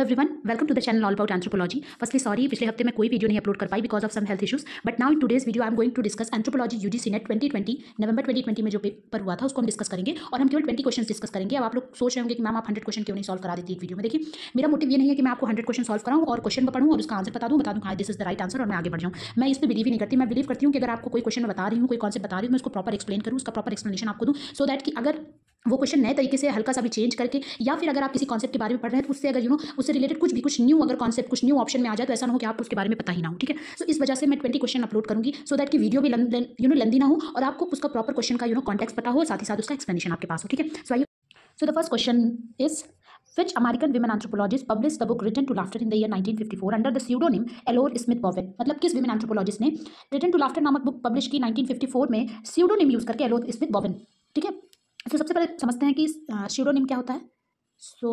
everyone, welcome to the channel all about anthropology. Firstly, sorry पिछले हफ्ते मैं कोई वीडियो नहीं अपलोड कर पाई because of some health issues. But now in today's video I am going to discuss anthropology UGC NET 2020 नवंबर 2020 में जो paper हुआ था उसको हम डिस्कस करेंगे और हम केवल 20 क्वेश्चन डिस्कस करेंगे। अब आप लोग सोच रहे होंगे कि मैम आप 100 क्वेश्चन क्यों नहीं सॉल्व करा देती एक वीडियो में। देखिए, मेरा मोटिव ये नहीं है कि मैं आपको 100 क्वेश्चन सॉल्व कराऊं और क्वेश्चन में पढ़ूं और उसका आंसर बता दूं हाँ this is the right answer और मैं आगे बढ़ जाऊं। मैं इस पर बिलीव ही नहीं करती। मैं बिलीव करती हूँ कि अगर आपको कोई क्वेश्चन मैं बता रही हूँ, कोई कॉन्सेप्ट बता रही हूँ, मैं उसको प्रॉपर एक्सप्लेन करूँ, उसका प्रॉपर एक्सप्लेनेशन आपको दूँ, सो दैट कि अगर वो क्वेश्चन नए तरीके से हल्का सा भी चेंज करके या फिर अगर आप किसी कॉन्सेप्ट के बारे में पढ़ रहे हैं तो उससे अगर उससे रिलेटेड कुछ न्यू अगर कॉन्सेप्ट कुछ न्यू ऑप्शन में आ जाए तो ऐसा ना हो कि आपको उसके बारे में पता ही ना हो। ठीक है, सो इस वजह से मैं 20 क्वेश्चन अपलोड करूंगी सो दैट कि वीडियो भी लेंदी ना हो और आपको उसका प्रॉपर क्वेश्चन का कॉन्टेक्स्ट पता हो, साथ ही साथ उसका एक्सप्लेनेशन आपके पास हो। ठीक है, so the first question is Which American women anthropologist published the book Return to Laughter in the year 1954 under the pseudonym Elore Smith Bowen? मतलब किस women anthropologist ने Return to Laughter नामक बुक पब्लिश की 1954 में pseudonym use करके Elore Smith Bowen। ठीक है, तो सबसे पहले समझते हैं कि pseudonym क्या होता है। सो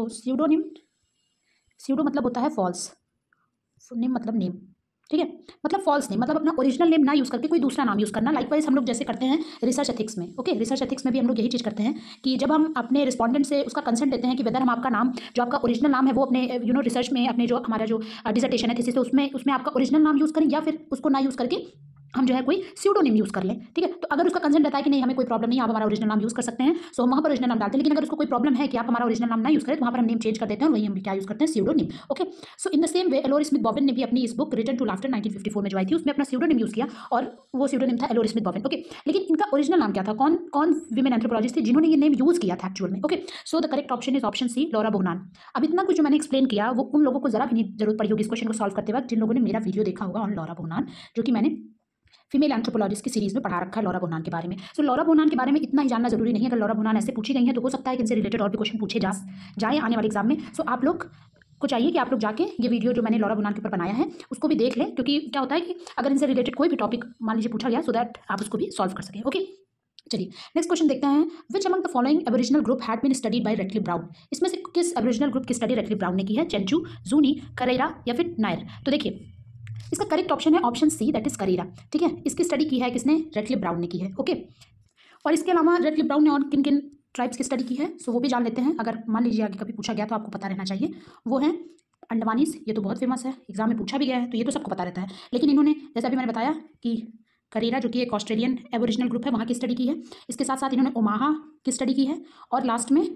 pseudo मतलब होता है फॉल्स, नेम मतलब नेम। ठीक है, मतलब फॉल्स नेम मतलब अपना ओरिजिनल नेम ना यूज़ करके कोई दूसरा नाम यूज़ करना। लाइकवाइज हम लोग जैसे करते हैं रिसर्च एथिक्स में। ओके, रिसर्च एथिक्स में भी हम लोग यही चीज़ करते हैं कि जब हम अपने रिस्पॉन्डेंट से उसका कंसेंट लेते हैं कि वेदर हम आपका नाम जो आपका ओरिजिनल नाम है वो अपने रिसर्च में अपने जो हमारा जो डिसर्टेशन है थीसिस तो उसमें आपका ओरिजिनल नाम यूज़ करें या फिर उसको ना यूज़ करके हम जो है कोई स्यूडोनेम यूज़ कर लें। ठीक है, तो अगर उसका कंसेंट रहता है कि नहीं हमें कोई प्रॉब्लम नहीं, आप हमारा ओरिजिनल नाम यूज़ कर सकते हैं, सो हम वहाँ पर ओरिजिनल नाम डालते हैं। लेकिन अगर उसको कोई प्रॉब्लम है कि आप हमारा ओरिजिनल नाम ना यूज़ करें तो वहाँ पर हम नेम चेंज कर देते हैं और वही हम क्या यूज़ करते हैं pseudonym. Okay, so in the same way Elore Smith Bowen ने भी अपनी इस बुक रिटर्न टू लाफ्टर 1954 में जो आई थी उसमें अपना स्यूडोनेम यूज़ किया और वो स्यूडोनेम था एलोर स्मिथ बॉवेन। ओके, लेकिन इनका ओरिजिनल नाम क्या था, कौन विमेन एंथ्रोपोलॉजिस्ट थी जिन्होंने ये नेम यूज़ किया था एक्चुअल में। Okay, so the correct option is option C, Laura Bohannan. अब इतना कुछ जो मैंने एक्सप्लेन किया वो उन लोगों को जरा भी नहीं जरूरत पड़ी होगी इस क्वेश्चन को सॉल्व करते वक्त जिन लोगों ने मेरा वीडियो देखा होगा ऑन लॉरा बोहनान, जो कि मैंने फीमेल एंथ्रोपोलॉजिस्ट की सीरीज में पढ़ा रखा है लॉरा बोहनान के बारे में। सो लॉरा बोहनान के बारे में इतना ही जानना जरूरी नहीं है। अगर लॉरा बोहनान ऐसे पूछी गई है तो हो सकता है कि इनसे रिलेटेड और भी क्वेश्चन पूछे जाए आने वाले एग्जाम में। सो आप लोग को चाहिए कि आप लोग जाके ये वीडियो जो मैंने लॉरा बोहनान के ऊपर बनाया है उसको भी देख लें, क्योंकि क्या होता है कि अगर इनसे रिलेटेड कोई भी टॉपिक मान लीजिए पूछा गया सो दैट आप उसको भी सॉल्व कर सकें। ओके, चलिए नेक्स्ट क्वेश्चन देखते हैं। Which among the following aboriginal group had been studied by Ratcliffe Brown? इसमें से किस एबोरिजिनल ग्रुप की स्टडी रेटक्लिफ ब्राउन ने की है? चेंचू, जूनी, करेरा या फिर नायर? तो देखिए इसका करेक्ट ऑप्शन है option C, that is Kariera. ठीक है, इसकी स्टडी की है किसने? रेटक्लिफ ब्राउन ने की है। ओके, और इसके अलावा रेटक्लिफ ब्राउन ने और किन किन ट्राइब्स की स्टडी की है सो वो भी जान लेते हैं। अगर मान लीजिए आगे कभी पूछा गया तो आपको पता रहना चाहिए। वो हैं अंडमानीज, ये तो बहुत फेमस है, एग्जाम में पूछा भी गया है तो ये तो सबको पता रहता है। लेकिन इन्होंने जैसे अभी मैंने बताया कि करेरा जो कि एक ऑस्ट्रेलियन एबोरिजिनल ग्रुप है वहाँ की स्टडी की है। इसके साथ साथ इन्होंने ओमाहा की स्टडी की है और लास्ट में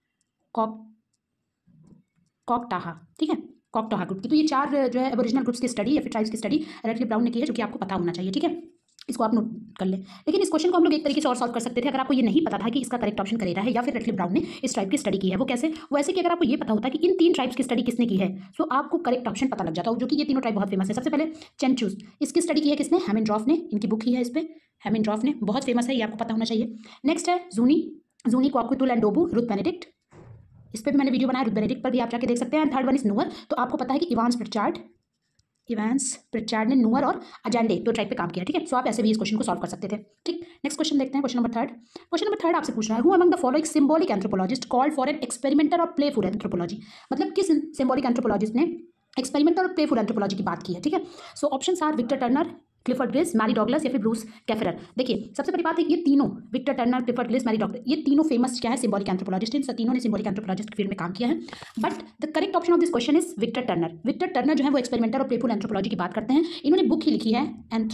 कॉकटाहा। ठीक है, कॉकटाहा ग्रुप की। तो ये चार जो है एबोरिजिनल ग्रुप्स की स्टडी या फिर ट्राइब्स की स्टडी रेटक्लिफ ब्राउन ने की है, जो कि आपको पता होना चाहिए। ठीक है, इसको आप नोट कर लें। लेकिन इस क्वेश्चन को हम लोग एक तरीके से और सॉल्व कर सकते थे अगर आपको ये नहीं पता था कि इसका करेक्ट ऑप्शन करेरा है या फिर रेटक्लिफ ब्राउन ने इस ट्राइब की स्टडी की है। वो कैसे? वो ऐसे कि अगर आपको ये पता होता कि इन तीन ट्राइब्स की स्टडी किसने की है सो आपको करेक्ट ऑप्शन पता लग जाता हो, जो कि ये तीनों ट्राइब बहुत फेमस है। सबसे पहले चेंचूस, इसकी स्टडी की है किसने? हेमिंड्रॉफ ने, इनकी बुक ही है इस पर, हेमिंड्रॉफ ने, बहुत फेमस है, ये आपको पता होना चाहिए। नेक्स्ट है Zuni Kwakiutl and Dobu, Ruth Benedict, इस पर भी मैंने वीडियो बनाया, रुथ बेनेडिक्ट पर भी आप जाके देख सकते हैं। थर्ड वन इज नूअर, तो आपको पता है कि इवांस प्रिचार्ड ने नूअर और अजेंडे दो ट्राइब पे काम किया। ठीक है, सो आप ऐसे भी इस क्वेश्चन को सॉल्व कर सकते थे। ठीक, नेक्स्ट क्वेश्चन देखते हैं। क्वेश्चन नंबर थर्ड आपसे पूछ रहा है who among the following symbolic anthropologist called for an experimental और प्लेफुल एंथ्रोपोलॉजी? मतलब किस सिंबॉलिक एंथ्रोपोलॉजिस्ट ने एक्सपेरिमेंटल और प्लेफुल एंथ्रोपोलॉजी की बात की है? ठीक है, so options are Victor Turner, Clifford Geertz, Mary Douglas या फिर ब्रूस कैफरर। देखिए सबसे बड़ी बात है कि ये तीनों Victor Turner, Clifford Geertz, Mary Douglas, ये तीनों फेमस क्या है? Symbolic anthropologist. इन तीनों ने सिंबॉलिक एंथ्रोपोलॉजिस्ट की फील्ड में काम किया है। But the correct option of this question is Victor Turner. Victor Turner जो है वो एक्सपेरिमेंटल और प्लेफुल एंथ्रोपोलॉजी की बात करते हैं। इन्होंने बुक ही लिखी है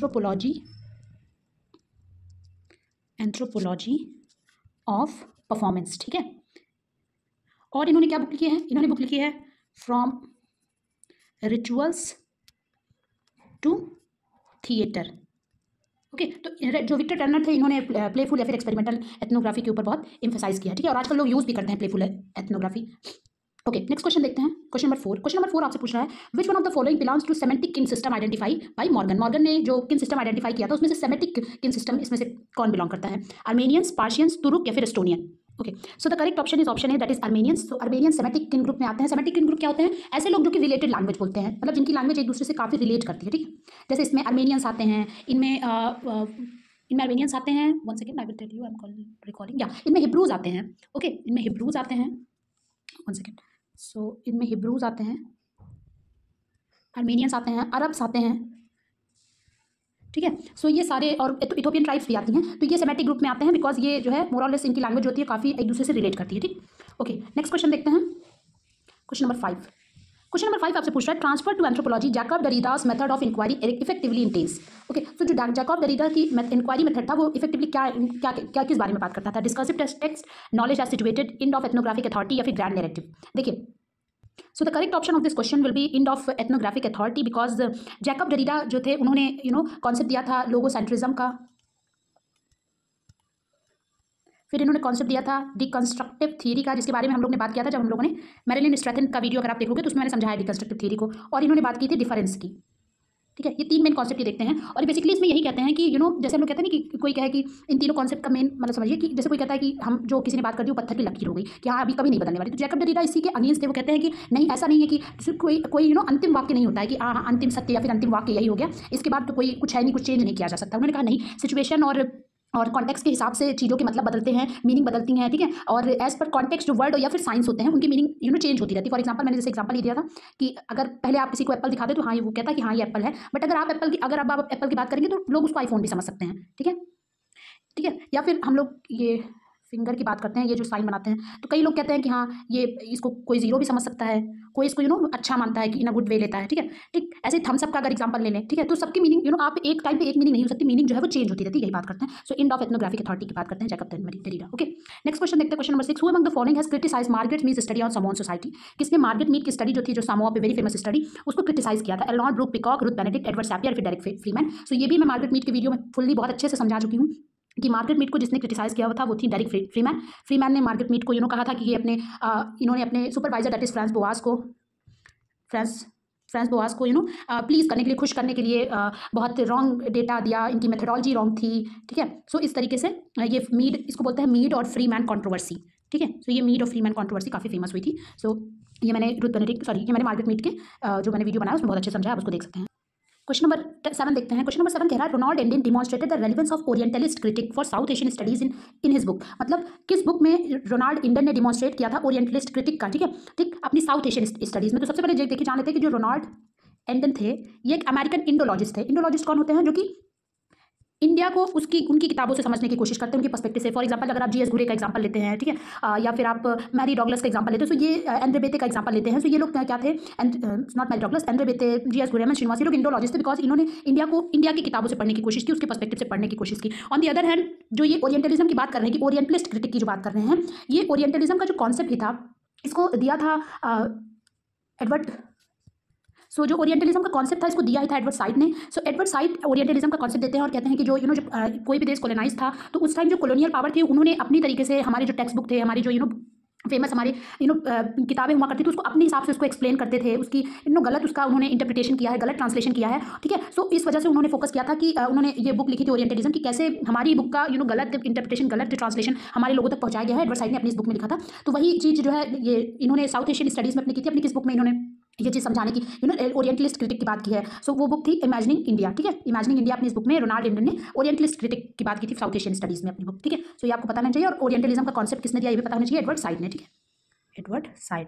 एंथ्रोपोलॉजी ऑफ परफॉर्मेंस। ठीक है, और इन्होंने क्या बुक लिखी है? इन्होंने बुक लिखी है from rituals to theatre. Okay, तो जो विक्टर टर्नर थे इन्होंने प्लेफुल या फिर एक्सपेरिमेंटल एथनोग्राफी के ऊपर बहुत एम्फसाइज किया। ठीक है, और आजकल लोग यूज़ भी करते हैं playful ethnography. Okay, next question देखते हैं। क्वेश्चन नंबर 4 आपसे पूछ रहा है which one of the following belongs to Semitic kin system identify by Morgan ने जो किन सिस्टम आइडेंटिफाई किया था उसमें से सेमेटिक किन सिस्टम इसमें से कौन बिलोंग करता है? आर्मेनियंस, पार्शियंस, तुरुक या फिर Estonian? Okay, so the correct option is option A, that is Armenians. तो आर्मेनियन सेमेटिक किन ग्रुप में आते हैं? सेमेटिक किन ग्रुप क्या होते हैं? ऐसे लोग जो कि रिलेटेड लैंग्वेज बोलते हैं, मतलब जिनकी लैंग्वेज एक दूसरे से काफ़ी रिलेट करती है। ठीक है, जैसे इसमें आर्मेनियंस आते हैं, इनमें आर्मेनियंस आते हैं, one second I will tell you, I am recording, या इनमें हिब्रूज आते हैं। ओके, इनमें हिब्रूज आते हैं, वन सेकेंड, सो इनमें हिब्रूज आते हैं, आर्मेनियंस आते हैं, अरब्स आते हैं। ठीक है, सो ये सारे और इथोपियन ट्राइब्स भी आती हैं, तो ये सेमेटिक ग्रुप में आते हैं बिकॉज ये जो है मोर और लेस इनकी लैंग्वेज होती है काफ़ी एक दूसरे से रिलेट करती है। ठीक, ओके, नेक्स्ट क्वेश्चन देखते हैं। क्वेश्चन नंबर 5 क्वेश्चन नंबर 5 आपसे पूछ रहा है transfer to anthropology Jacob Derrida's method of inquiry effectively entails. Okay, तो जो जैकब डेरिडा की इंक्वायरी मेथड था वो इफेक्टिवली क्या क्या क्या किस बारे में बात करता था? Discursive text, knowledge as situated, end of ethnographic authority या फिर ग्रैंड नैरेटिव। देखिए, so the correct option of this question will be end of ethnographic authority, because Jacob Derrida जो थे उन्होंने कॉन्सेप्ट दिया था लोगोसेंट्रिज्म का, फिर इन्होंने कॉन्सेप्ट दिया था डिकंस्ट्रक्टिव थ्योरी का, जिसके बारे में हम लोग ने बात किया था जब हम लोगों ने मैरिलिन स्ट्रैथन का वीडियो अगर आप देखोगे तो उसमें मैंने समझाया डिकंस्ट्रक्टिव थ्योरी को, और इन्होंने बात की थी डिफरेंस की। ठीक है, ये 3 मेन कॉन्सेप्ट ये देखते हैं, और बेसिकली इसमें यही कहते हैं कि जैसे हम लोग कहते हैं ना कि कोई कहे कि इन तीनों कॉन्सेप्ट का मेन मतलब समझिए कि जैसे कोई कहता है कि हम जो किसी ने बात कर दी वो पत्थर की लकीर हो गई कि हाँ अभी कभी नहीं बदलने वाली, तो जैकब डेरिडा इसी के अगेंस्ट थे। वो कहते हैं कि नहीं, ऐसा नहीं है कि कोई कोई अंतिम वाक्य नहीं होता है कि हाँ अंतिम सत्य या फिर अंतिम वाक्य यही हो गया, इसके बाद तो कोई कुछ है नहीं, कुछ चेंज नहीं किया जा सकता। उन्होंने कहा नहीं, सिचुएशन और कॉन्टेक्स्ट के हिसाब से चीज़ों के मतलब बदलते हैं, मीनिंग बदलती हैं। ठीक है, और एज पर कॉन्टेक्स्ट जो वर्ड या फिर साइंस होते हैं उनकी मीनिंग चेंज होती रहती है। फॉर एग्जांपल मैंने जैसे एग्जांपल ये दिया था कि अगर पहले आप किसी को एप्पल दिखा दे तो हाँ ये वो कहता है कि हाँ ये एप्पल है, बट अगर आप एप्पल की बात करेंगे तो लोग उसको आईफोन भी समझ सकते हैं। ठीक है, या फिर हम लोग ये फिंगर की बात करते हैं, ये जो साइन बनाते हैं, तो कई लोग कहते हैं कि हाँ ये इसको कोई जीरो भी समझ सकता है, कोई इसको अच्छा मानता है कि इन अ गुड वे लेता है। ठीक, ऐसे थम्स अप का अगर एग्जांपल ले लें, ठीक है, तो सबकी मीनिंग आप एक टाइम पे एक मीनिंग नहीं हो सकती, मीनिंग जो है वो चेंज होती रहती है, यही बात करते हैं। So end of ethnographic authority की बात करते हैं Jacob Derrida. Okay, next question देखते हैं, question number 6, who among the following has criticised Margaret Mead study on Samoan society. किसने मार्गरेट मीड की स्टडी जो थी, जो सामोआ पे वेरी फेमस स्टडी, उसको क्रिटिसाइज किया था? Eleanor Brooke Peacock, Ruth Benedict, Edward Sapir, फिर डेरेक फ्रीमैन। सो ये भी मैं मार्गरेट मीड की वीडियो में फुल्ली बहुत अच्छे से समझा चुकी हूँ कि मार्गरेट मीड को जिसने क्रिटिसाइज किया हुआ था वो थी डेरेक फ्रीमैन। फ्रीमैन ने मार्गरेट मीड को कहा था कि ये इन्होंने अपने supervisor that is Franz Boas को प्लीज़ करने के लिए, खुश करने के लिए बहुत रॉन्ग डेटा दिया, इनकी मेथडोलॉजी रॉन्ग थी। ठीक है, सो इस तरीके से ये मीड, इसको बोलते हैं मीड और फ्रीमैन कंट्रोवर्सी। ठीक है, सो ये मीड और फ्रीमैन कंट्रोवर्सी काफ़ी फेमस हुई थी। सो ये मैंने ये मैंने मार्गरेट मीड के जो मैंने वीडियो बनाया उसमें बहुत अच्छे समझा, आप उसको देख सकते हैं। क्वेश्चन नंबर 7 देखते हैं। क्वेश्चन नंबर 7 कह रहा है Ronald Inden demonstrated the relevance of orientalist critique for South Asian studies in his book. मतलब किस बुक में रोनाल्ड एंडिन ने डिमॉन्स्ट्रेट किया था ओरिएंटलिस्ट क्रिटिक का? ठीक, अपनी साउथ एशियन स्टडीज में। तो सबसे पहले देखिए जान लेते हैं कि जो रोनाल्ड एंडिन थे ये एक अमेरिकन इंडोलॉजिस्ट थे। इंडोलॉजिस्ट कौन होते हैं? जो कि इंडिया को उनकी किताबों से समझने की कोशिश करते हैं, उनके पर्सपेक्टिव से। फॉर एग्जांपल अगर आप जीएस घुरे का एग्जांपल लेते हैं, ठीक है, या फिर आप मैरी डॉगलस का एग्जांपल लेते हैं, तो ये एंड्रे बेते का एग्जांपल लेते हैं। तो ये लोग क्या थे? Not Mary Douglas, Andre Beteille, GS Ghurye में श्रीनिवास, ये लोग इंडोलॉजिस्ट थे बिकॉज इन्होंने इंडिया की किताबों से पढ़ने की कोशिश की, उसके पर्सपेक्टिव से पढ़ने की कोशिश की। ऑन दी अदर हैंड जो ये ओरिएंटलिज्म की बात कर रहे हैं, कि ओरिएंटलिस्ट क्रिटिक की जो बात कर रहे हैं, ये ओरिएंटलिज्म का जो कॉन्सेप्ट ही था इसको दिया था एडवर्ड। सो जो ओरिएंटलिज्म का कॉन्सेप्ट था इसको दिया ही था एडवर्ड साइड ने। सो एडवर्ड साइड ओरिएंटलिज्म का कॉन्सेप्ट देते हैं और कहते हैं कि जो जो कोई भी देश कॉलोनाइज था तो उस टाइम जो कॉलोनियल पावर थी उन्होंने अपनी तरीके से हमारे जो टेक्स्ट बुक थे, हमारी जो फेमस हमारी किताबें हुआ करती थी, उसको अपने हिसाब से उसको एक्सप्लेन करते थे, उसकी गलत उसका उन्होंने इंटरप्रिटेशन किया है, गलत ट्रांसलेशन किया है। ठीक है, सो इस वजह से उन्होंने फोकस किया था कि उन्होंने ये बुक लिखी थी ओरिएंटलिज्म की, कैसे हमारी बुक का गलत इंटरप्रिटेशन, गलत ट्रांसलेशन हमारे लोगों तक पहुंचाया गया है। एडवर्ड साइड ने अपनी इस बुक में लिखा था। तो वही चीज़ जो है ये इन्होंने साउथ एशियन स्टडीज़ में अपनी की थी। अपनी किस बुक में इन्होंने ये चीज़ समझाने की ओरिएंटलिस्ट क्रिटिक की बात की है। सो वो बुक थी इमेजिनिंग इंडिया। ठीक है, इमेजिनिंग इंडिया अपनी इस बुक में रोनाल्ड एंडिन ने ओरिएंटलिस्ट क्रिटिक की बात की थी साउथ एशियन स्टडीज़ में अपनी बुक। ठीक है, सो ये आपको पता होना चाहिए। और ओरिएंटलिज्म का कॉन्सेप्ट किसने दिया ये भी पता होना चाहिए, एडवर्ड साइड ने। ठीक है, एडवर्ड साइड,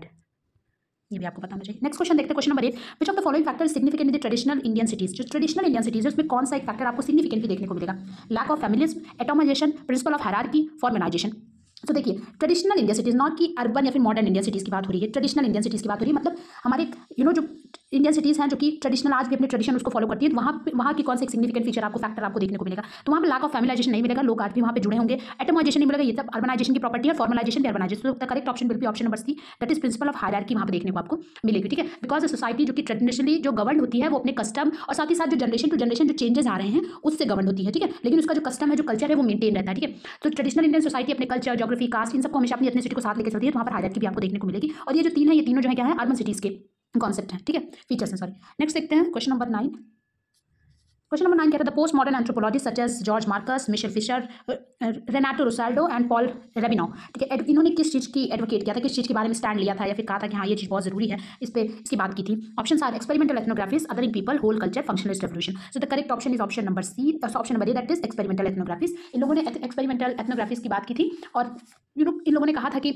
ये भी आपको पता होना चाहिए। नेक्स्ट क्वेश्चन देखते हैं, question number 8, which of the following factor significant in the traditional Indian cities. जो ट्रेडिशनल इंडियन सिटीज है उसमें कौन सा एक फैक्टर आपको सिग्निफिकेंटली देखने को मिलेगा? Lack of feminism, atomisation, principle of hierarchy, formalisation. तो देखिए ट्रेडिशनल इंडियन सिटीज़, नॉट कि अर्बन या फिर मॉडर्न इंडियन सिटीज़ की बात हो रही है, ट्रेडिशनल इंडियन सिटीज़ की बात हो रही है। मतलब हमारे जो इंडियन सिटीज़ हैं जो कि ट्रेडिशनल आज भी अपने ट्रेडिशन उसको फॉलो करती है, तो वहाँ की कौन सा एक सिग्निफिकेंट फीचर आपको फैक्टर आपको देखने को मिलेगा? तो वहाँ पर लैक ऑफ फैमिलाइजेशन नहीं मिलेगा, लोग आज भी वहाँ पे जुड़े होंगे। एटोमाइजेशन नहीं मिलेगा, ये सब अर्बनाइजेशन की प्रॉपर्टी है। फॉर्मलाइजेशन भी अर्बनाइजेशन। तो the correct option will be option number C, that is principle of hierarchy वहाँ पे देखने को आपको मिलेगी। ठीक है, बिकॉज सोसाइटी जो कि ट्रेडिशनली जो गवर्न होती है वो अपने कस्टम और साथ ही साथ जो जनरेशन टू जनरेशन जो चेंजेस आ रहे हैं उससे गवर्न होती है। ठीक है, लेकिन उसका जो कस्टम है, जो कल्चर है वो मेंटेन रहता है। ठीक है, तो ट्रेडिशनल इंडियन सोसाइटी अपने कल्चर, ज्योग्राफी, कास्ट, इन सबको हमेशा अपनी एथनिसिटी को साथ लेकर चलती है, तो वहाँ पर हायरार्की भी आपको देखने को मिलेगी। और ये जो तीन है, ये तीनों जो है क्या है, अर्बन सिटीज़ के कॉन्सेप्ट हैं। ठीक है, फीचर्स हैं, सॉरी। नेक्स्ट देखते हैं क्वेश्चन नंबर 9। क्वेश्चन नंबर 9 कह रहा है the post modern anthropologist such as George Marcus, Michel Fischer, Renato Rosaldo and Paul Rabinow. ठीक है, इन्होंने किस चीज़ की एडवोकेट किया था, किस चीज़ के बारे में स्टैंड लिया था या फिर कहा था कि हाँ ये चीज़ बहुत जरूरी है, इस पर इसकी बात की थी? Option are experimental ethnographies, other in people, whole culture, functionalist revolution. So the correct option is option number C, option number A, that is experimental ethnographies. इन लोगों ने एक्सपेरिमेंटल एथनोग्राफीज की बात की थी और इन लोगों ने कहा था कि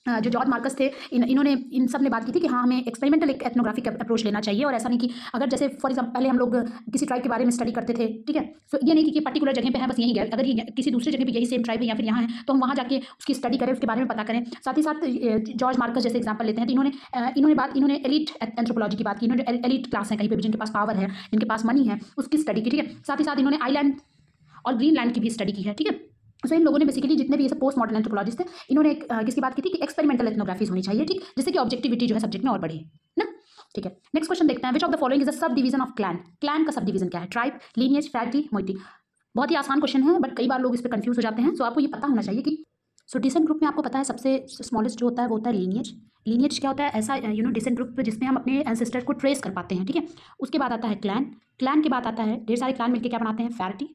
जो जॉर्ज मार्कस थे, इन्होंने इन सब ने बात की थी कि हाँ, हमें एक्सपेरिमेंटल एक एथनोग्राफिक अप्रोच लेना चाहिए, और ऐसा नहीं कि अगर जैसे फॉर एग्जाम्पल पहले हम लोग किसी ट्राइब के बारे में स्टडी करते थे, ठीक है, तो ये नहीं कि पर्टिकुलर जगह पे है बस यहीं गए, अगर ये किसी दूसरी जगह पे यही सेम ट्राइब है या फिर यहाँ है तो हम वहाँ जाके उसकी स्टडी करें, उसके बारे में पता करें। साथ ही साथ जॉर्ज मार्कस जैसे एग्जाम्पल लेते हैं, तो इन्होंने एलिट एंथ्रोपोलॉजी की बात की, इन्होंने एलिट क्लास है कहीं पर भी, जिनके पास पावर है, जिनके पास मनी है, उसकी स्टडी की, ठीक है। साथ ही साथ इन्होंने आइलैंड और ग्रीनलैंड की भी स्टडी की है, ठीक है। सो इन लोगों ने बेसिकली जितने भी ये सब पोस्ट मॉडर्न एंथ्रोपोलॉजिस्ट थे, इन्होंने किसकी बात की थी कि एक्सपेरिमेंटल एथनोग्राफीज होनी चाहिए, ठीक, जिससे कि ऑब्जेक्टिविटी जो है सब्जेक्ट में और बढ़े ना, ठीक है। नेक्स्ट क्वेश्चन देखते हैं, which of the following is the sub division of clan. Clan का सब डिवीजन क्या है? Tribe, lineage, family, moiety. बहुत ही आसान क्वेश्चन है, बट कई बार लोग इस पर कंफ्यूज हो जाते हैं। सो आपको ये पता होना चाहिए कि डिसेंट ग्रुप में आपको पता है सबसे स्मॉलेस्ट जो होता है वो होता है लीनिएज। लीनिएज क्या होता है? ऐसा डिसेंट ग्रुप जिसमें हम अपने एंसेस्टर को ट्रेस कर पाते हैं, ठीक है। उसके बाद आता है क्लैन, क्लैन के बाद आता है ढेर सारे क्लैन मिलकर क्या बनाते हैं? फैरिटी,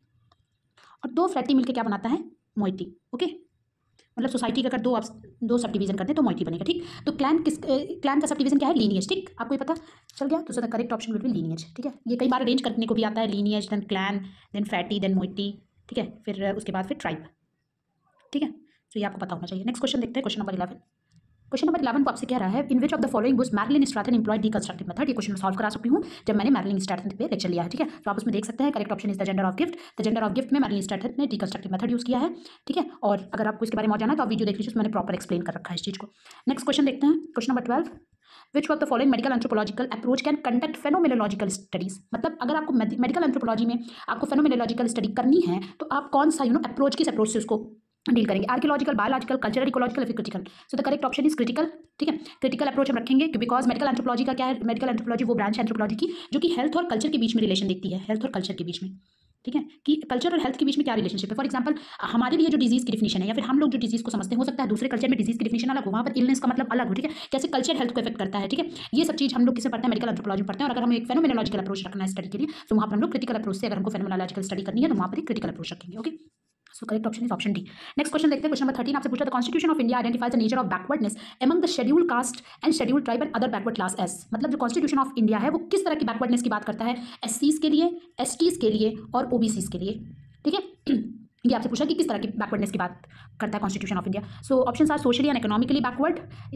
और 2 फैरिटी मिलकर क्या बनाता है? Moiety, okay. मतलब सोसाइटी का अगर दो सब डिवीजन करते हैं तो मोइटी बनेगा, ठीक। तो क्लैन का सब डिवीजन क्या है? लीनिएज, ठीक। आपको ये पता चल गया, तो correct option will be lineage, ठीक है। ये कई बार अरेंज करने को भी आता है, lineage then clan then phratry then moiety, ठीक है। फिर उसके बाद फिर ट्राइब, ठीक है। तो ये आपको पता होना चाहिए। नेक्स्ट क्वेश्चन देखते हैं, क्वेश्चन नंबर 11। क्वेश्चन नंबर 11 को आपसे कह रहा है, in which of the following was Marilyn Strathern employed deconstructive method. ये क्वेश्चन मैं सॉल्व करा सकती हूँ जब मैंने मैरिलिन स्ट्रैटन पे लेक्चर लिया है, ठीक है। तो आप उसमें देख सकते हैं, correct option is the gender of gift. The gender of gift में मैरिलिन स्ट्रैटन ने डीकंस्ट्रक्टिव मेथड यूज किया है, ठीक है। और अगर आपको इसके बारे में और जाना है तो आप वीडियो देख लीजिए, उसमें मैंने प्रॉपर एक्सप्लेन कर रखा है इस चीज़ को। नेक्स्ट क्वेश्चन देखते हैं, question number 12। Which of the following medical anthropological approach can conduct phenomenological studies. मतलब अगर आपको मेडिकल एंथ्रोपोलॉजी में आपको फेनोमेनोलॉजिकल स्टडी करनी है तो आप कौन सा अप्रोच, किस अप्रोच से उसको डील करेंगे? आर्कियोलॉजिकल, बायोलॉजिकल, कल्चरल, इकोलॉजिकल, फिर critical. So the correct option is critical, ठीक है। क्रिटिकल अप्रोच हम रखेंगे बिकॉज मेडिकल एंथ्रोपोलॉजी का क्या है? मेडिकल एंथ्रोपोलॉजी वो ब्रांच है एंथ्रोपोलॉजी की जो कि हेल्थ और कल्चर के बीच में रिलेशन देखती है, हेल्थ और कल्चर के बीच में, ठीक है, कि कल्चर और हेल्थ के बीच में क्या रिलेशनशिप है। फॉर एग्जांपल हमारे लिए जो डिजीज की डिफिनेशन है या फिर हम लोग जो डिजीज को समझते हैं, हो सकता है दूसरे कल्चर में डिजीज की डिफिनेशन अलग हो, वहाँ पर इलनेस का मतलब अलग हो, ठीक है। कैसे कल्चर हेल्थ को इफेक्ट करता है, ठीक है। ये सब चीज़ हम लोग किसे पढ़ते हैं? मेडिकल एंथ्रोपोलॉजी पढ़ते हैं। और अगर हमें एक फेनोमेनोलॉजिकल अप्रोच रखना है स्टडी के लिए तो वहाँ पर हम लोग क्रिटिकल अप्रोच से, अगर हमको फेनोमेनोलॉजिकल स्टडी करनी है तो वहाँ पर क्रिटिकल अप्रोच रखेंगे, okay. So correct option is option D. Next question देखते हैं, क्वेश्चन नंबर 13 आपसे पूछा, the constitution of India identifies the nature of backwardness among the scheduled caste and scheduled tribe and other backward classes. मतलब जो constitution of India है वो किस तरह की बैकवर्डनेस की बात करता है? एससीज के लिए, एसटीज के लिए और ओबीसीज के लिए, ठीक है। ये आपसे पूछा कि किस तरह की बैकवर्डनेस की बात करता है constitution of India. So options are socially and economically backward,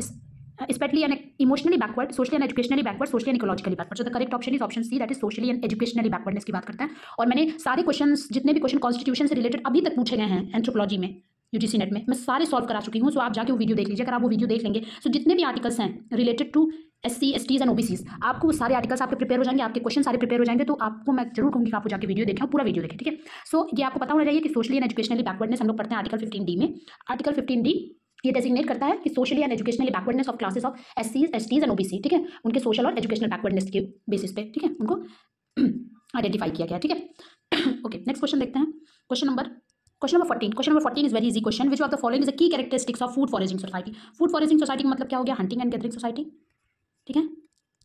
specially and emotionally backward, socially and educationally backward, socially and ecologically backward. So the correct option is option C, that is socially and educationally backwardness की बात करता है। और मैंने सारे questions, जितने भी question constitution से रिलेटेड अभी तक पूछे गए हैं एंथ्रोपोलॉजी में यूजीसी नेट में, मैं सारे सॉल्व करा चुकी हूँ। सो आप जाके वो वीडियो देख लीजिए, अगर आप वो वीडियो देख लेंगे तो जितने भी आर्टिकल्स हैं related to SC, STs and OBCs, आपको सारे आर्टिकल्स आपके प्रिपेयर हो जाएंगे, आपके क्वेश्चन सारे प्रिपेयर हो जाएंगे। तो आपको मैं जरूर कहूँगी कि आपको जाके वीडियो देखें, पूरा वीडियो देखें, ठीक है। सो ये आपको पता होना चाहिए कि सोशली एंड एजुकेशनली बैकवर्डनेस हम लोग पढ़ते हैं आर्टिकल 15D में। आर्टिकल 15D ये डेजिग्नेट करता है कि socially and educationally backwardness of classes of एससीज, एसटीज एंड ओबीसी, ठीक है, उनके सोशल और एजुकेशनल बैकवर्डनेस के बेसिस पे, ठीक है, उनको आइडेंटिफाई किया गया, ठीक है। ओके, नेक्स्ट क्वेश्चन देखते हैं, question number 14। Question number 14 is very easy question, which of the following is the key characteristics of food foraging society. Food foraging society का मतलब क्या हो गया? हंटिंग एंड गैदरिंग सोसाइटी, ठीक है।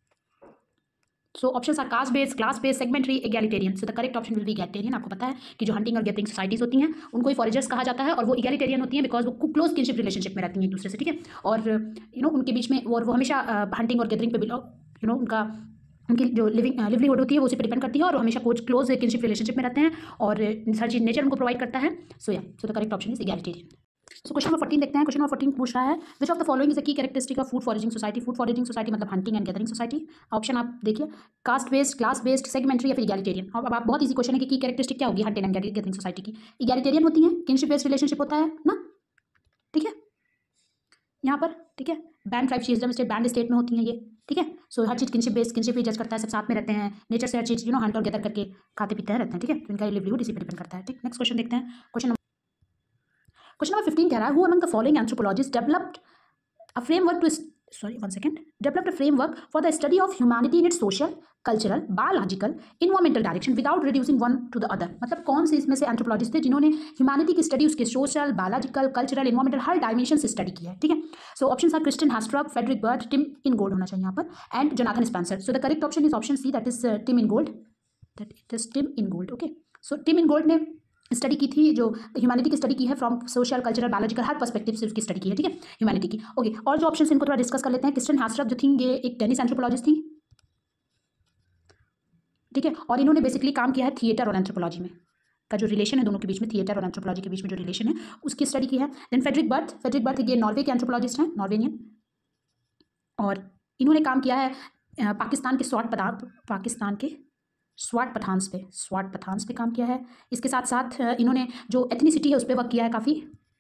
So options are caste based, class based, segmentary, egalitarian. So the correct option will be egalitarian. आपको पता है कि जो हंटिंग और गैदरिंग सोसाइटीज होती हैं उनको ही फॉरेजर्स कहा जाता है, और वो एगैलिटेरियन होती हैं बिकॉज वो क्लोज किनशिप रिलेशनशिप में रहती हैं एक दूसरे से, ठीक है। और उनके बीच में वो हमेशा हंटिंग और गैदरिंग पे उनका उनकी जो लिवलीहुड होती है वो उसी पर डिपेंड करती है, और वो हमेशा क्लोज किनशिप रिलेशनशिप में रहते हैं, और हर चीज नेचर उनको प्रोवाइड करता है। So the correct option is egalitarian. So question number 14 देखते हैं, क्वेश्चन नंबर 14 पूछ रहा है, which of the following is a key characteristic of food foraging society. Food foraging society मतलब hunting and gathering society. Option आप देखिए, caste based, class based, segmentary या फिर एगैलिटेरियन। अब आप बहुत इजी क्वेश्चन है कि की कैरेक्टरिस्टिक क्या होगी हंटिंग एंड गैदरिंग सोसाइटी की? एगैलिटेरियन होती है, किनशिप बेस्ड रिलेशनशिप होता है ना, ठीक है, यहाँ पर, ठीक है। Band tribe chiefdom state, band state में होती हैं ये, ठीक है। सो हर चीज़ किनशिप बेस्ड, किनशिप ही जज करता है, सब साथ में रहते हैं, नेचर से हर चीज़ हंट और गैदर करके खाते पीते हैं, रहते हैं, ठीक है। तो इनका लिवलीहुड इसी पर डिपेंड करता है, ठीक। नेक्स्ट क्वेश्चन देखते हैं, क्वेश्चन नंबर 15 कह रहा है, who among the following anthropologist developed a framework developed a framework for the study of humanity in its social, cultural, biological, environmental direction without reducing one to the other। मतलब कौन से इसमें से anthropologist थे जिन्होंने ह्यूमैनिटी की study उसके social, biological, cultural, environmental हर डायमेंशन से स्टडी की है, ठीक है। So options are Christian Hastrup, Fredrik Barth, Tim Ingold होना चाहिए यहाँ पर, and Jonathan Spencer. So the correct option is option C, that is Tim Ingold, that it is Tim Ingold, okay. So Tim Ingold ने study की थी, जो humanity की study की है फ्रॉम सोशल, कल्चरल, बायोलॉजिकल हर पर्सपेक्टिव से उसकी स्टडी की है, ठीक है, ह्यूमैनिटी की, ओके। और जो ऑप्शन इनको थोड़ा डिस्कस कर लेते हैं। क्रिस्टियन हैस्ट्रप जो थी ये एक डेनिश एंथ्रोपोलॉजिस्ट थी, ठीक है, और इन्होंने बेसिकली काम किया है थिएटर और एंथ्रोपोलॉजी में। का जो रिलेशन है दोनों के बीच में, थिएटर और एंथ्रोपोलॉजी के बीच में जो रिलेशन है उसकी स्टडी की है। देन फ्रेडरिक बर्थ ये नॉर्वे के एंथ्रोपोलॉजिस्ट हैं, नॉर्वेनियन, और इन्होंने काम किया है पाकिस्तान के स्वाट पठान्स पे काम किया है। इसके साथ साथ इन्होंने जो एथनिसिटी है उस पर वर्क किया है, काफ़ी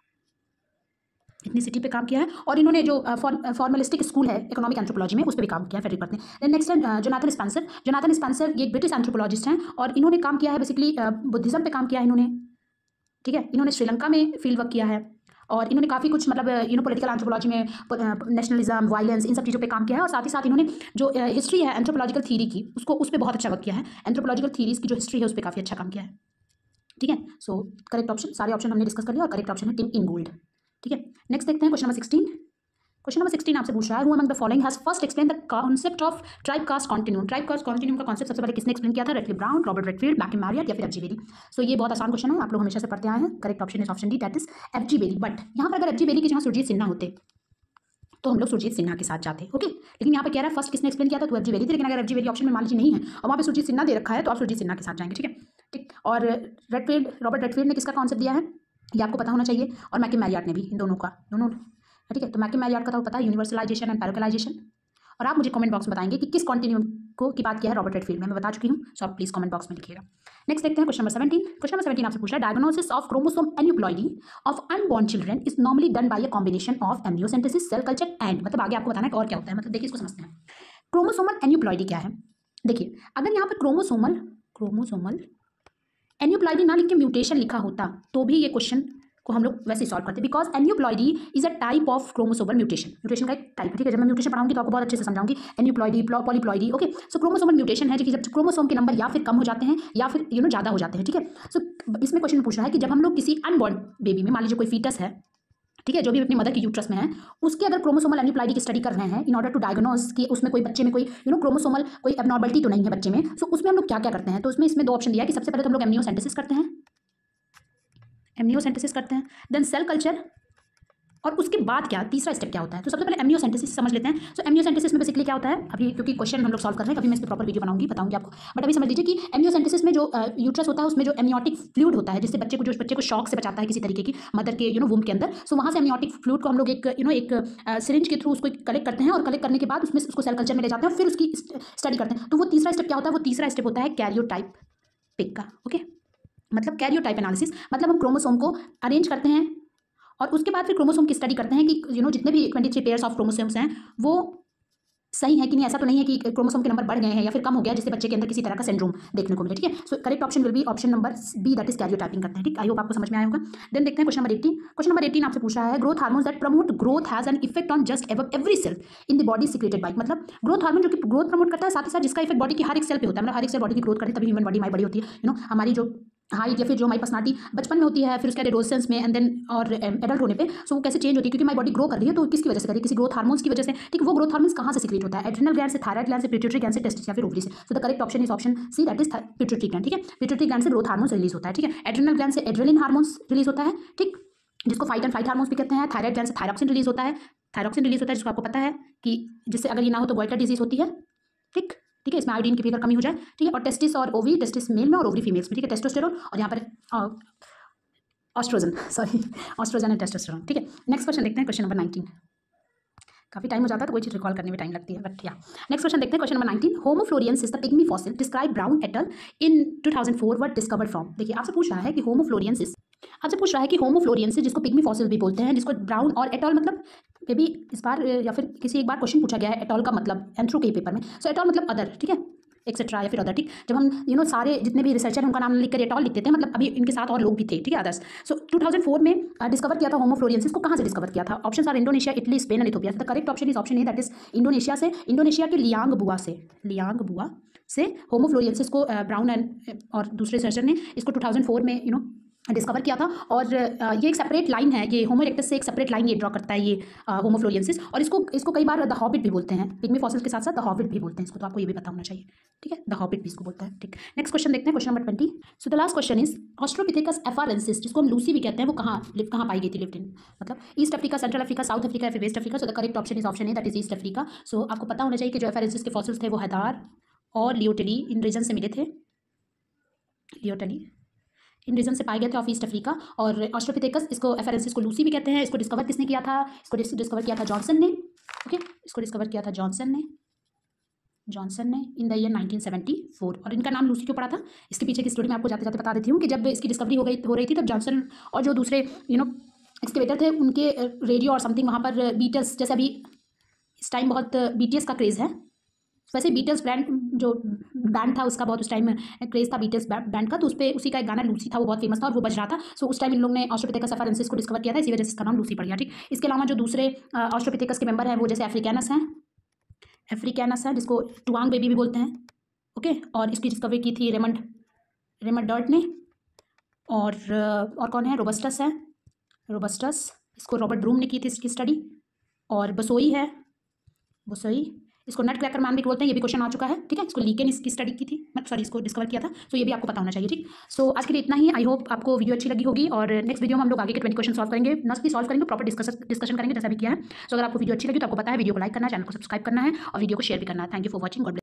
एथनिसिटी पे काम किया है, और इन्होंने जो फॉर्मलिस्टिक स्कूल है इकोनॉमिक एंथ्रोपोलॉजी में उस पर भी काम किया है फ्रेडरिक बर्थ ने। देन नेक्स्ट है जोनाथन स्पेंसर ये एक ब्रिटिश एंथ्रोपोलॉजिस्ट हैं और इन्होंने काम किया है बेसिकली बुद्धिज्म पे काम किया है इन्होंने, ठीक है। इन्होंने श्रीलंका में फील्ड वर्क किया है और इन्होंने काफ़ी कुछ मतलब पॉलिटिकल एंथ्रोपोलॉजी में नेशनलिज्म, वायलेंस, इन सब चीज़ों पे काम किया है, और साथ ही साथ इन्होंने जो हिस्ट्री है एंथ्रोपोलॉजिकल थ्योरी की उस पर बहुत अच्छा वर्क किया है। एंथ्रोपोलॉजिकल थ्योरीज की जो हिस्ट्री है उस पर काफ़ी अच्छा काम किया है, ठीक है। सो करेक्ट ऑप्शन, सारे ऑप्शन हमने डिस्कस कर लिया और करेक्ट ऑप्शन है टिम इनगोल्ड, ठीक है। नेक्स्ट देखते हैं क्वेश्चन नंबर 16। क्वेश्चन नंबर 16 आपसे पूछ रहा है, who among the following has first explained the concept of tribe caste continuum. Tribe caste continuum का कॉन्सेप्ट सबसे पहले किसने एक्सप्लेन किया था? Radcliffe Brown, Robert Redfield, McKim Marriott या फिर एफ जी बेली। सो ये बहुत आसान क्वेश्चन है, आप लोग हमेशा से पढ़ते आए हैं। Correct option is option D, that is F G Bailey. But यहाँ पर अगर एफ जी बेली की जहाँ सुरजीत सिन्हा होते तो हम लोग सुरजीत सिन्हा के साथ जाते, ओके। लेकिन यहाँ पे कह रहा है फर्स्ट किसने एक्सप्लेन किया था? तो एफ जी बेली थी, लेकिन अगर एफ जी बेली ऑप्शन में मान लीजिए नहीं है और वहाँ पे सुरजीत सिन्हा दे रखा है तो आप सुरजीत सिन्हा के साथ जाएंगे, ठीक है, ठीक। और रॉबर्ट रेडफील्ड ने किसका कॉन्सेप्ट दिया है ये आपको पता होना चाहिए, और मैकम मैरियट ने भी, इन दोनों ठीक है। तो मैकम मैरियट का तो पता है, यूनिवर्सलाइजेशन एंड पैरेललाइजेशन। और आप मुझे कमेंट बॉक्स में बताएंगे कि किस कॉन्टिन्यूम की बात किया है रॉबर्ट रेडफील्ड में, मैं बता चुकी हूँ, सो आप प्लीज कमेंट बॉक्स में लिखिएगा। नेक्स्ट देखते हैं क्वेश्चन नंबर 17। क्वेश्चन नंबर 17 आपसे पूछा है, diagnosis of chromosome aneuploidy of unborn children is normally done by a combination of amniocentesis, cell culture and, मतलब आगे आपको बताना है और क्या होता है, मतलब देखिए इसको समझते हैं। क्रोमोसोमल एन्यूप्लॉइडी क्या है? देखिए अगर यहाँ पर क्रोमोसोमल एन्यूप्लॉइडी ना लिख के म्यूटेशन लिखा होता तो भी ये क्वेश्चन को हम लोग वैसे सॉल्व करते, because aneuploidy is a type of chromosomal mutation का एक टाइप है, ठीक है। जब मैं म्यूटेशन पढ़ाऊंगी तो आपको बहुत अच्छे से समझाऊंगी aneuploidy, polyploidy, okay. So chromosomal mutation है कि जब क्रोमोसोम के नंबर या फिर कम हो जाते हैं या फिर ज़्यादा हो जाते हैं, ठीक है। सो इसमें क्वेश्चन पूछ रहा है कि जब हम लोग किसी अनबॉर्न बेबी में, मान लीजिए कोई फीटस है, ठीक है, जो भी अपनी मदर की यूट्रस में है, उसके अगर क्रोमोसोमल एन्यूप्लॉइडी की स्टडी कर रहे हैं इन ऑर्डर टू डायग्नोज कि उसमें कोई बच्चे में कोई क्रोमोसोमल कोई एबनॉर्मलिटी तो नहीं है बच्चे में, सो उसमें हम लोग क्या क्या करते हैं? तो इसमें दो ऑप्शन दिया है कि सबसे पहले तो हम लोग एमनियोसेंटेसिस करते हैं, देन सेल कल्चर, और उसके बाद क्या तीसरा स्टेप क्या होता है? तो सबसे पहले एमनियोसेंटेसिस समझ लेते हैं। सो एमनियोसेंटेसिस में बेसिकली क्या होता है, अभी क्योंकि क्वेश्चन हम लोग सॉल्व कर रहे हैं, कभी मैं इस पर प्रॉपर वीडियो बताऊंगी आपको, बट अभी समझ लीजिए कि एमनियोसेंटेसिस में जो यूट्रस होता है उसमें जो एमनियोटिक फ्लूइड होता है जिससे बच्चे को शॉक से बचाता है किसी तरीके की मदर के वूम के अंदर। सो वहाँ से एमनियोटिक फ्लूइड को हम लोग एक सिरिंज के थ्रू उसको कलेक्ट करते हैं और कलेक्ट करने के बाद उसमें उसको सेल कल्चर में ले जाते हैं और फिर उसकी स्टडी करते हैं। तो वो तीसरा स्टेप क्या होता है? वो तीसरा स्टेप होता है कैरियोटाइप पिक का, ओके। मतलब कैरियोटाइप एनालिसिस, मतलब हम क्रोमोसोम को अरेंज करते हैं और उसके बाद फिर क्रोमोसोम की स्टडी करते हैं कि जितने भी 23 पेयर्स ऑफ क्रोमोसोम्स हैं वो सही है कि नहीं। ऐसा तो नहीं है कि क्रोमोसोम के नंबर बढ़ गए हैं या फिर कम हो गया जिससे बच्चे के अंदर किसी तरह का सिंड्रोम देखने को मिले, ठीक है। So correct option will be option number B, that is karyotyping करते हैं, ठीक। आई होप आपको समझ में आया होगा। देन देखते हैं क्वेश्चन नंबर 18। क्वेश्चन नंबर 18 आपसे पूछा है, growth hormones that promote growth has an effect on just above every cell in the body secreted by, मतलब ग्रोथ हार्मोन जो कि ग्रोथ प्रमोट करता है साथ ही साथ जिसका इफेक्ट बॉडी की हर एक सेल पे होता है, मतलब हर एक सेल बॉडी की ग्रोथ करती है तभी ह्यूमन बॉडी हमारी बड़ी होती है, हमारी जो हाइट या फिर जो हमारी पर्सनालिटी बचपन में होती है, फिर उसके एडोलसेंस में एंड देन और एडल्ट होने पे, सो वो कैसे चेंज होती है? क्योंकि हमारी बॉडी ग्रो कर रही है तो किसकी वजह से कर रही है? किसी ग्रोथ हार्मोन्स की वजह से, ठीक। वो ग्रोथ हार्मोन्स कहाँ से सिक्रेट होता है? एड्रिनल ग्लैंड से, थायराइड ग्लैंड से, पिट्यूटरी ग्लैंड से, टेस्टिस या फिर ओवरी से। So the correct option is option C, that is pituitary gland, ठीक है। पिट्यूटरी ग्लैंड से ग्रोथ हार्मोन्स रिलीज होता है, ठीक है। एड्रिनल ग्लैंड से एड्रेलिन हार्मोन्स रिलीज होता है, ठीक, जिसको फाइट एंड फ्लाइट हार्मोन्स भी कहते हैं। थायराइड ग्लैंड से थायरॉक्सिन रिलीज होता है, जिसको आपको पता है कि जिससे अगर ये ना हो तो गोइटर डिजीज होती है, ठीक है। इसमें आयोडीन की भी अगर कमी हो जाए, ठीक है। और टेस्टिस और ओवरी, टेस्टिस मेल में और ओवरी फीमेल्स में, ठीक है। टेस्टोस्टेरोन और यहाँ पर ऑस्ट्रोजन एंड टेस्टोस्टेरोन, ठीक है। नेक्स्ट क्वेश्चन देखते हैं, क्वेश्चन नंबर 19। काफी टाइम हो जाता है तो कोई चीज रिकॉल करने में टाइम लगती है, बट या नेक्स्ट क्वेश्चन देखते हैं, question number 19। Homo floresiensis the pygmy fossil describe Brown et al 2004 were discovered from. देखिए आपसे पूछ रहा है कि होमो फ्लोरियंसिस जिसको पिग्मी फॉसिल भी बोलते हैं, जिसको ब्राउन और एटॉल, मतलब मे बी इस बार या फिर किसी एक बार क्वेश्चन पूछा गया है एटॉल का मतलब एंथ्रो के पेपर में। सो एटॉल मतलब अदर, ठीक है, एक्सेट्रा या फिर अदर, ठीक। जब हम सारे जितने भी रिसर्चर उनका नाम लिख कर एटॉल लिखते थे, मतलब अभी इनके साथ और लोग भी थे, ठीक है, अदर्स। सो 2004 में डिस्कवर किया था होमो फ्लोरियंसिस को। कहाँ से डिस्कवर किया था? Option are Indonesia, Italy, Spain and Ethiopia. The correct option is option A, that is Indonesia से। इंडोनेशिया के लियांग बुआ से होमो फ्लोरियंसिस को ब्राउन एंड और दूसरे रिसर्चर ने इसको 2004 में डिस्कवर किया था। और ये एक सेपरेट लाइन है, ये होमो इरेक्टस से एक सेपरेट लाइन ये ड्रॉ करता है ये होमो फ्लोरियंसिस, और इसको कई बार द हॉबिट भी बोलते हैं, पिग्मी फॉसिल्स के साथ साथ द हॉबिट भी बोलते हैं इसको, तो आपको ये भी पता होना चाहिए, ठीक है। द हॉबिट भी इसको बोलता है, ठीक। नेक्स्ट क्वेश्चन देखते हैं, question number 20। So the last question is Australopithecus afarensis, जिसको हम लूसी भी कहते हैं, वो कहाँ पाई गई थी? लिव्ड इन, मतलब East Africa, Central Africa, South Africa या फिर West Africa. So the correct option is option A, that is East Africa. सो आपको पता होना चाहिए कि जो एफारेंसिस के फॉसिल्स थे वो हैदार और लियोटेली इन रीजन से मिले थे, लियोटेली इन रीजन से पाए गए थे ऑफ ईस्ट अफ्रीका। और ऑस्ट्रोपिथेकस, इसको एफेरेंसिस को लूसी भी कहते हैं। इसको डिस्कवर किसने किया था? इसको डिस्कवर किया था जॉनसन ने। ओके, इसको डिस्कवर किया था जॉनसन ने इन द ईयर 1974। और इनका नाम लूसी क्यों पड़ा था, इसके पीछे की स्टोरी मैं आपको जाते जाते बता देती हूँ कि जब इसकी डिस्कवरी हो रही थी तब जॉनसन और जो दूसरे एक्सकेवेटर थे उनके रेडियो और समथिंग वहाँ पर बीटल्स, जैसे अभी इस टाइम बहुत बीटीएस का क्रेज़ है, वैसे बीटल्स जो बैंड था उसका बहुत उस टाइम क्रेज़ था बीटल्स बैंड का, तो उस पर उसी का एक गाना लूसी था, वो बहुत फेमस था और वो बज रहा था। सो उस टाइम इन लोग ने ऑस्ट्रोपिथेकस एफेरेंसिस को डिस्कवर किया था, इसी वजह से इसका नाम लूसी पड़ गया। ठीक, इसके अलावा जो दूसरे ऑस्ट्रोपिथेकस के मेंबर हैं वो जैसे अफ्रीकैनस है जिसको टुआंग बेबी भी बोलते हैं। ओके, और इसकी डिस्कवरी की थी रेमंड डर्ट ने। और कौन है? रोबस्टस, इसको रॉबर्ट ब्रूम ने की थी इसकी स्टडी। और बसोई, इसको नट क्रैकर मैन भी बोलते हैं, ये भी क्वेश्चन आ चुका है। ठीक है, इसको लीकेन इसकी स्टडी की थी, इसको डिस्कवर किया था, तो ये भी आपको पता होना चाहिए। ठीक, सो आज के लिए इतना ही। आई होप आपको वीडियो अच्छी लगी होगी और नेक्स्ट वीडियो में हम लोग आगे के 20 क्वेश्चन सॉल्व करेंगे, नॉट सॉल्व करेंगे, प्रॉपर डिस्कशन करेंगे जैसा भी किया है। सो अगर आपको वीडियो अच्छी लगी तो आपको पता है वीडियो को लाइक करना है, चैनल को सब्सक्राइब करना है और वीडियो को शेयर भी करना है। Thank you for watching.